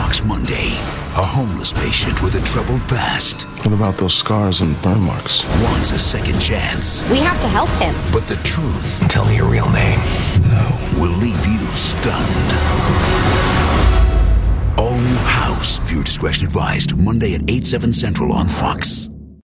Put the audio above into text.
Fox Monday. A homeless patient with a troubled past What about those scars and burn marks? wants a second chance. We have to help him. But the truth Tell me your real name. no, will leave you stunned. All New House. Viewer discretion advised. Monday at 8/7 Central on Fox.